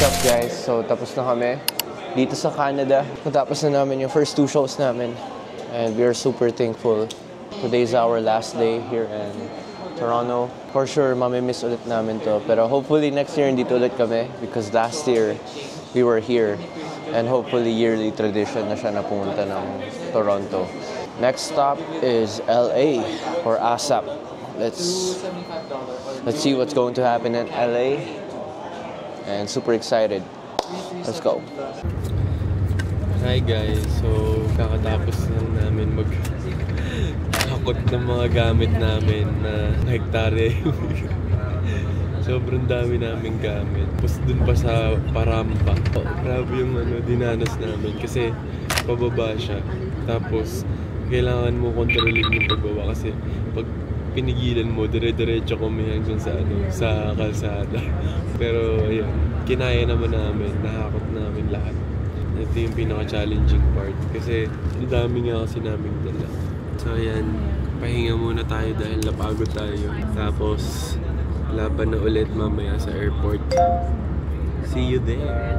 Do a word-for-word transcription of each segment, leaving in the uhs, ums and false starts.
up guys? So tapos na kami dito sa Canada. Natapos na namin yung first two shows namin. And we are super thankful. Today's our last day here in Toronto. For sure, mamimiss ulit namin to. Pero hopefully next year dito ulit kami. Because last year, we were here. And hopefully yearly tradition na siya na pumunta ng Toronto. Next stop is L A or ASAP. Let's, let's see what's going to happen in L A. And super excited. Let's go. Hi guys, so kakatapos lang namin mag-hakot ng mga gamit namin na hektarya. Sobrang dami namin gamit. Tapos dun pa sa Parampa. Oh, grabe yung ano, dinanas namin kasi pababa siya. Tapos kailangan mo kontrolin yung pagbawa kasi pag pinigilan mo, dire-diretso kami hanggang sa, ano, sa kalsada. Pero ayun, kinaya naman namin, nahakot namin lahat. Ito yung pinaka-challenging part kasi ang dami nga kasi namin dala. So ayan, pahinga muna tayo dahil napagod tayo. Tapos laban na ulit mamaya sa airport. See you there!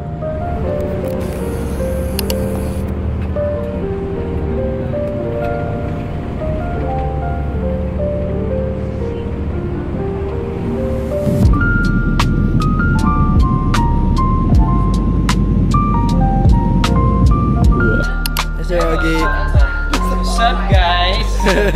Dyogi. What's up, guys?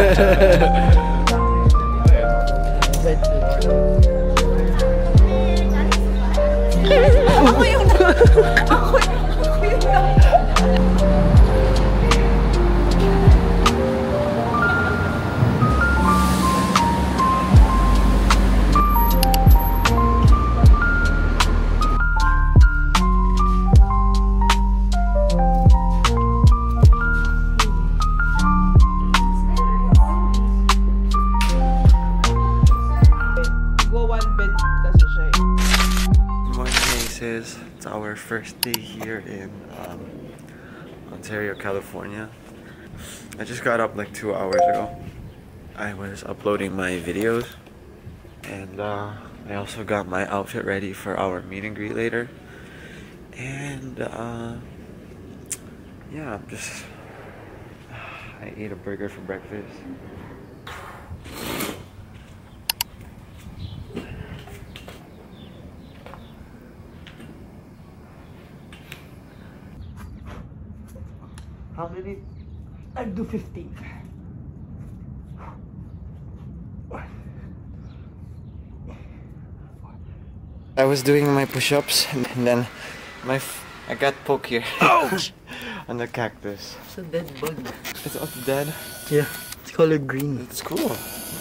Ako yung ako yung It's our first day here in um, Ontario, California. I just got up like two hours ago. I was uploading my videos and uh, I also got my outfit ready for our meet and greet later. And uh, yeah, I'm just I ate a burger for breakfast. How many? I'll do fifteen. I was doing my push-ups and then my f I got poked here. Ouch! On the cactus. It's a dead bug. It's all dead? Yeah, it's colored green. It's cool.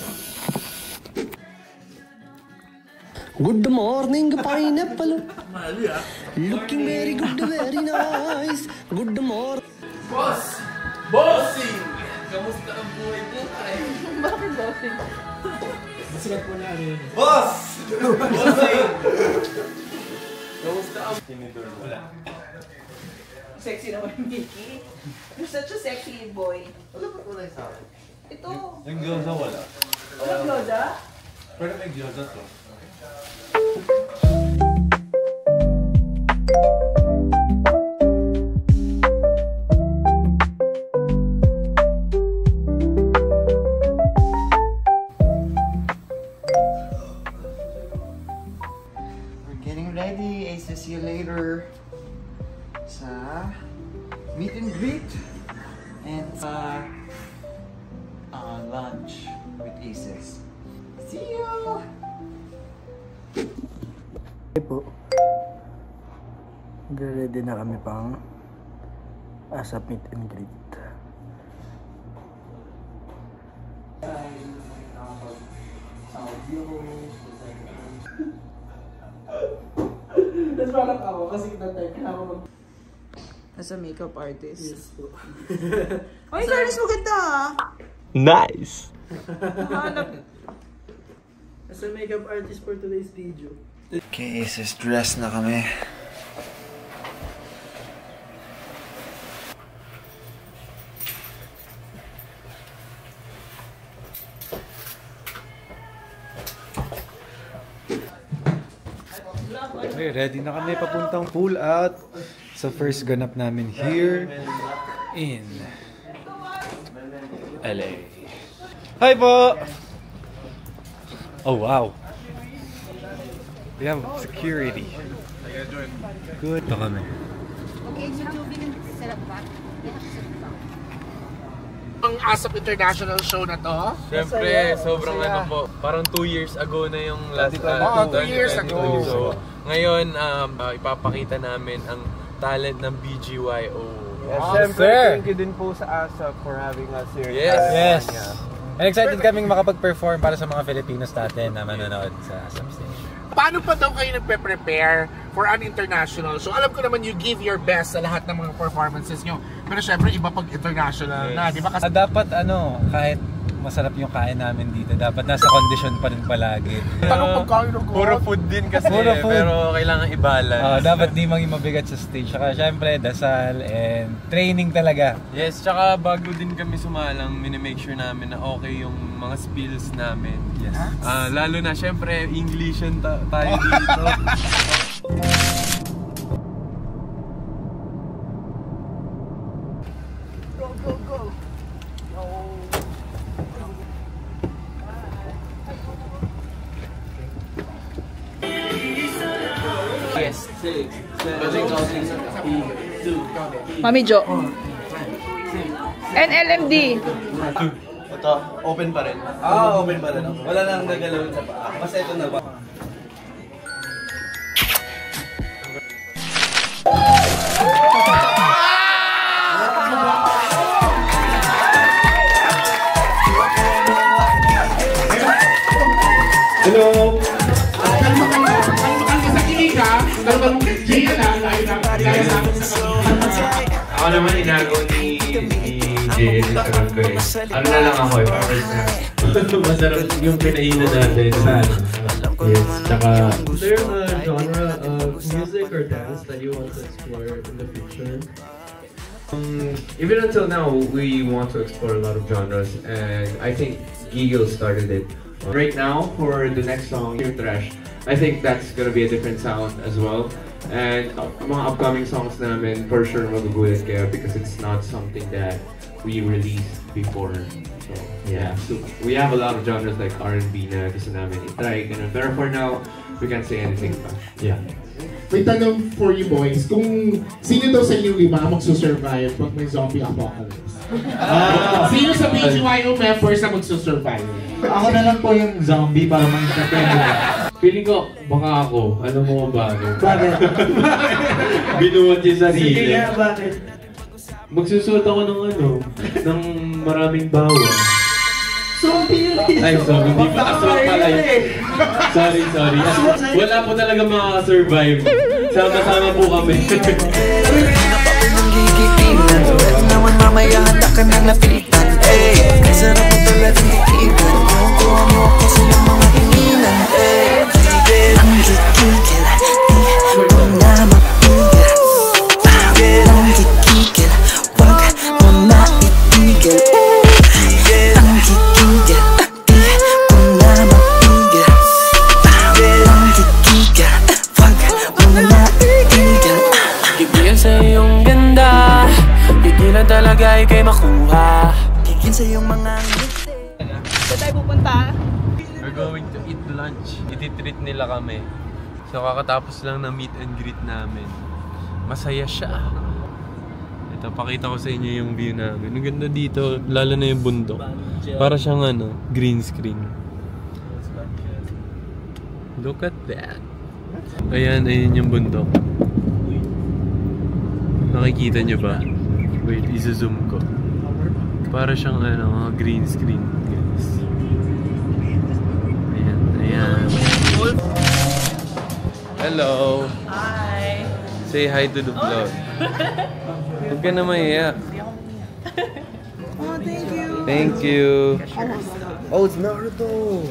Good morning, pineapple. Looking very good, very nice. Good morning. Boss! Bossing! Kamusta ang buhay mo? Bakit bossing? Masigat po na ano yun. Boss! Bossing! Kamusta ang... Tinidor mo lang. Sexy naman, Mickey. You're such a sexy boy. Wala pa kulay sa akin. Ito. Yung gyoza wala. Walang gyoza? Pero may gyoza to. See you later sa meet and greet and sa uh, lunch with Aces. See you! Okay po. Ready na kami pang ASAP meet and greet. That's parang ako kasi that time kailangan mag... As a makeup artist. Yes po. Ay, Carlos, maganda ha? Nice! Nahanap. As a makeup artist for today's video. Okay, Aces, dress na kami. Okay, ready na kami papuntang pool out sa first ganap namin here in L A. Hi po! Oh wow! We have security. Good. Ito kami. Okay, so Jovelyn, set up back. Ang ASAP International show na to? Siyempre, sobrang ano po, parang two years ago na yung last Oo, uh, two years ago. So, ngayon, um, uh, ipapakita namin ang talent ng B G Y O. Yes, Oh, siyempre, sir. thank you din po sa ASAP for having us here. in Yes. Yes! California. And excited kaming makapag-perform para sa mga Filipinos natin na manonood sa ASAP station. Paano pa daw kayo nagpe-prepare for an international show? Alam ko naman you give your best sa lahat ng mga performances nyo. Pero syempre, iba pag international na, di ba? Kasi Ah, dapat ano, kahit masarap yung kain namin dito, dapat nasa condition pa rin palagi. tanong pagkain ng Puro food din kasi, Puro food. pero kailangan i-balance. Ah, dapat di maging mabigat sa stage. Saka syempre, dasal and training talaga. Yes, tsaka bago din kami sumalang, minimake sure namin na okay yung mga spills namin. Yes. Ah, lalo na, syempre, Englishan ta- tayo dito. go, go, go. Yes, six, seven, Mami Jo. N L M D. Ito, open pa rin. Ah, open pa rin. Wala nang gagalawin sa paa. Basta ito na ba? Hello! Ako naman inago ni J L sa ko eh. Ano na lang ako eh, first na. Masarap yung pinainan natin sa ano. Yes, tsaka... Is there a genre of music or dance that you want to explore in the future? Um, even until now, we want to explore a lot of genres and I think Eagle started it. Right now, for the next song, Pure Trash, I think that's gonna be a different sound as well. And uh, mga upcoming songs namin, for sure magugulat kayo because it's not something that we released before. So, yeah. So, we have a lot of genres like R and B na gusto namin i-try. Ganun. Pero for now, we can't say anything pa. Yeah. May tanong for you boys, kung sino daw sa inyong lima magsusurvive pag may zombie apocalypse? Ah. Sino sa B G Y O members na magsusurvive? Ako na lang po yung zombie para mag-entertain. Feeling ko, baka ako. Alam mo kung bakit? Bakit? Binuhat yung sarili. Sige nga, bakit? Magsusuot ako ng ano, ng maraming bawang. Zombie yun! Ay, sorry, hindi pa aswang pala yun. Sorry, sorry. Wala po talaga makaka-survive. Sama-sama po kami. Naman mamaya handa ka nang napitan. Eh, sarap mo talagang iigan. Kung kuha mo ako sa iyong mga hinilan. Eh, ang kikigil, di mo na mapigil. Ang kikigil, wag mo na itigil. Ang kikigil, di mo na mapigil. Ang kikigil, wag mo na itigil. Kikigil sa iyong ganda, kikigil na talaga ikay makuha. Kikigil sa iyong mga ngiti. Saan tayo pupunta? We're going to eat lunch. Iti-treat nila kami. So kakatapos lang ng meet and greet namin. Masaya siya. Ito, pakita ko sa inyo yung view namin. Ang ganda dito, lalo na yung bundok. Para siyang ano, green screen. Look at that. Ayan, ayan yung bundok. Nakikita nyo ba? Wait, isa-zoom ko. Para siyang ano, green screen. Guys. Ayan, ayan. Hello! Hi! Say hi to the vlog. Huwag ka na mahiya. Oh, thank you! Thank you! Oh, it's Naruto!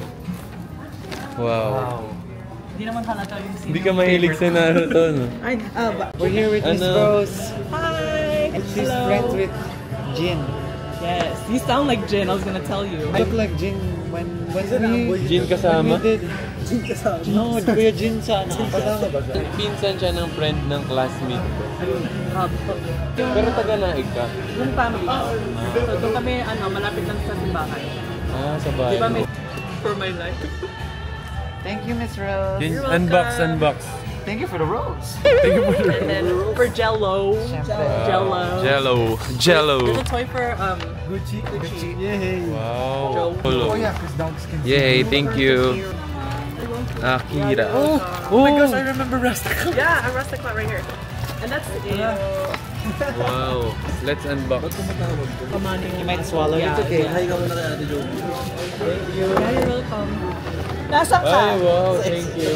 Wow. Hindi naman halata yung sino. Hindi ka mahilig sa Naruto, no? Ay, ah, ba? We're here with Miss Ano? Rose. Hi! And she's friends with Jin. Yes, you sound like Jin, I was gonna tell you. I look like Jin when when we... Jin kasama? Jin kasama? No, Kuya Jin sana. Kasama ba siya? Pinsan siya ng friend ng classmate ko. Pero taga-naig ka? Yung family ko. So, doon kami, ano, malapit lang sa simbahan. Ah, sa bahay. Di ba may for my life? Thank you, Miss Rose. You're unbox, unbox. Thank you for the rose. Thank you for the rose. And then for Jello. Jello. Jello. Jello. There's a toy for um Gucci. Gucci. Yay. Wow. Oh yeah, because dogs can see. Yay, thank you. Akira. Oh, oh my gosh, I remember Rasta. Yeah, a Rasta right here. And that's it. Wow. Let's unbox. You might swallow it. It's okay. Hi, Yeah, you're welcome. Nasaan ka? Ay, wow, thank you.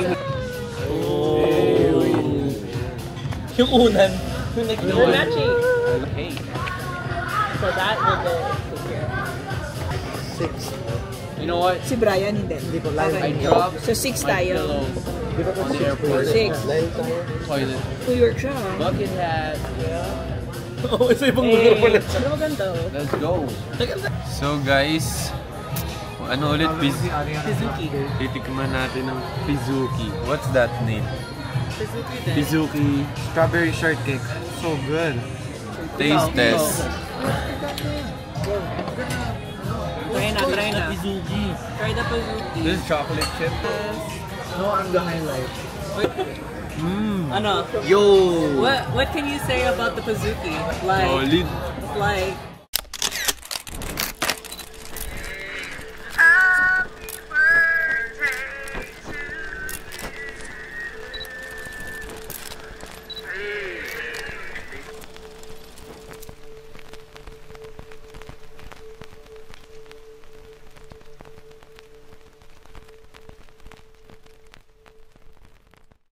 Oh. Yung unan. Yung nag-matching. Okay. So that will go here. Six. You know what? Si Brian hindi. Hindi ko live. I dropped So six my tayo. pillow Di ba on the airport. Six. Live tayo. Toilet. New York siya. Bucket hat. Oh, isa ibang Eh, lugar pala. ano maganda? Let's go. So guys, ano ulit? Piz Suzuki. Titikman natin ng Pizuki. What's that name? Suzuki din. Pizuki. Strawberry shortcake. So good. Taste test. Try na, try na. Try the Pizuki. This is chocolate chip. No, I'm the highlight. Mmm. Ano? Yo. What What can you say about the Pizuki? Like, Solid. like